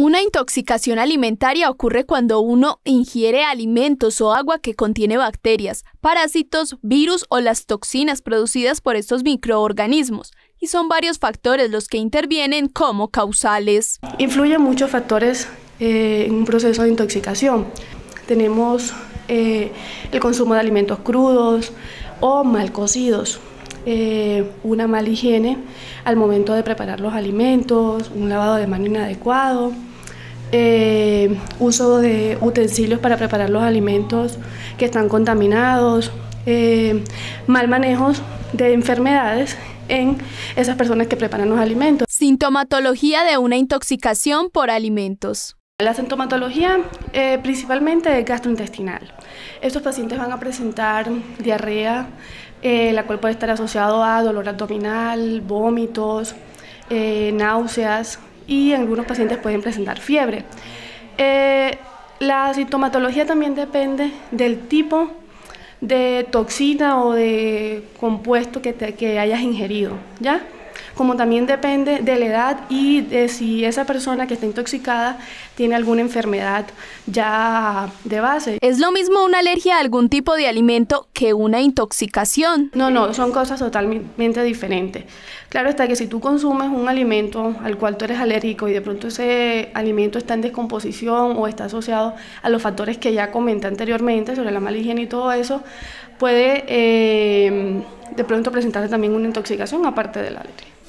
Una intoxicación alimentaria ocurre cuando uno ingiere alimentos o agua que contiene bacterias, parásitos, virus o las toxinas producidas por estos microorganismos, y son varios factores los que intervienen como causales. Influyen muchos factores en un proceso de intoxicación. Tenemos el consumo de alimentos crudos o mal cocidos, una mala higiene al momento de preparar los alimentos, un lavado de mano inadecuado, uso de utensilios para preparar los alimentos que están contaminados, mal manejo de enfermedades en esas personas que preparan los alimentos. Sintomatología de una intoxicación por alimentos. La sintomatología principalmente es gastrointestinal. Estos pacientes van a presentar diarrea, la cual puede estar asociado a dolor abdominal, vómitos, náuseas, y algunos pacientes pueden presentar fiebre. La sintomatología también depende del tipo de toxina o de compuesto que hayas ingerido, ¿ya? Como también depende de la edad y de si esa persona que está intoxicada tiene alguna enfermedad ya de base. ¿Es lo mismo una alergia a algún tipo de alimento que una intoxicación? No, son cosas totalmente diferentes. Claro está que si tú consumes un alimento al cual tú eres alérgico y de pronto ese alimento está en descomposición o está asociado a los factores que ya comenté anteriormente sobre la mala higiene y todo eso, puede de pronto presentar también una intoxicación aparte de la alergia.